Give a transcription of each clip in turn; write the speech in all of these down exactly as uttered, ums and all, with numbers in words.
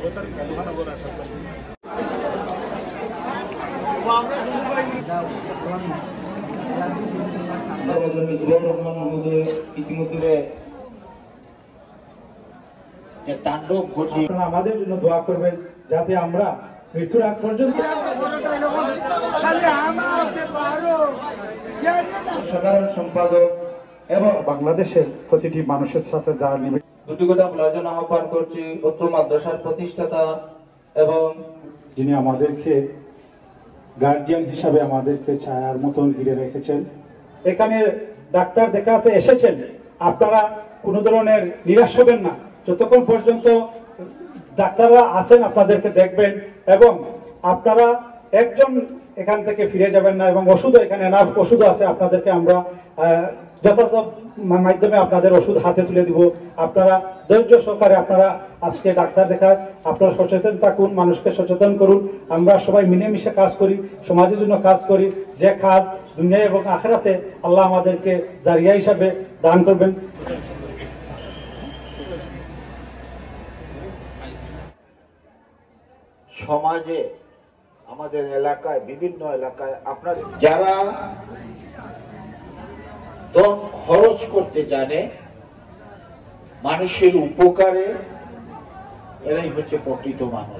ইতিমধ্যে তাণ্ডব ঘটে আমাদের জন্য দোয়া করবেন যাতে আমরা মৃত্যুর আগ পর্যন্ত সাধারণ সম্পাদক এবং বাংলাদেশের প্রতিটি মানুষের সাথে যারা নিবে দুটি কথা বলার জন্য আহ্বান করছি অত্র মাদ্রাসার প্রতিষ্ঠাতা এবং যিনি আমাদেরকে গার্জিয়ান হিসাবে আমাদেরকে ছায়ার মতন ঘিরে রেখেছেন। এখানে ডাক্তার দেখাতে এসেছেন, আপনারা কোনো ধরনের নিরাশ হবেন না। যতক্ষণ পর্যন্ত ডাক্তাররা আসেন আপনাদেরকে দেখবেন এবং আপনারা একজন এখান থেকে ফিরে যাবেন না এবং ওষুধও এখানে এনাফ ওষুধও আছে, আপনাদেরকে আমরা যথাযথ মাধ্যমে আপনাদের ওষুধ হাতে তুলে দিব। আপনারা ধৈর্য সহকারে আপনারা আজকে ডাক্তার দেখায়, আপনারা সচেতন থাকুন, মানুষকে সচেতন করুন। আমরা সবাই মিলেমিশে কাজ করি, সমাজের জন্য কাজ করি, যে কাজ দুনিয়া এবং আখিরাতে আল্লাহ আমাদেরকে জারিয়া হিসাবে দান করবেন। সমাজে আমাদের এলাকায় বিভিন্ন এলাকায় আপনার যারা ধন খরচ করতে জানে মানুষের উপকারে, এরাই হচ্ছে প্রকৃত মানুষ।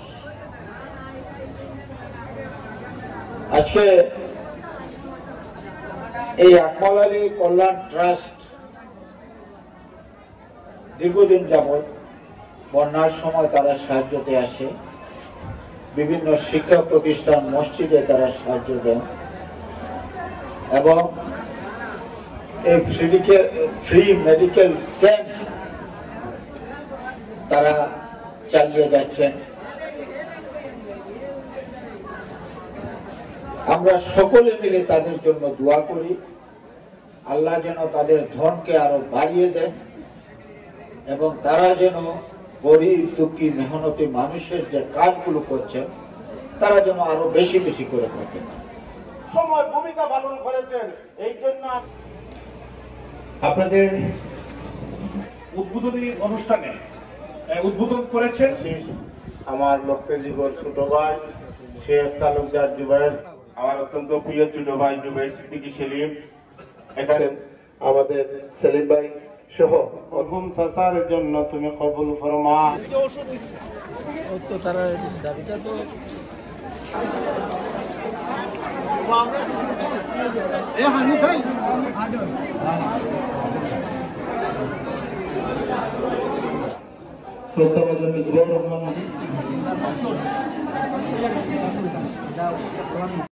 আজকে এই আকমল আলী কল্যাণ ট্রাস্ট দীর্ঘদিন যাবৎ বন্যার সময় তারা সাহায্যতে আসে, বিভিন্ন শিক্ষা প্রতিষ্ঠান মসজিদে তারা সাহায্য দেন এবং এই ফ্রি মেডিকেল ক্যাম্প তারা চালিয়ে যাচ্ছেন। আমরা সকলে মিলে তাদের জন্য দোয়া করি, আল্লাহ যেন তাদের ধনকে আরো বাড়িয়ে দেন এবং তারা যেন গরিব দুঃখী মেহনতি মানুষের যে কাজগুলো করছেন তারা যেন আরো বেশি বেশি করে থাকেন। সময় ভূমিকা পালন করেছেন, এই জন্য আপনাদের উদ্বোধনী অনুষ্ঠানে উদ্বোধন করেছেন আমার লক্ষ্যজীবর ছোট ভাই শেখ তালুকদার জুবাইর, আমার অত্যন্ত প্রিয় ছোট ভাই জুবাইর সিদ্দিকী সেলিম, এখানে আমাদের সেলিম ভাই সহ মরহুম সাসার জন্য তুমি কবুল ফরমা। রহমান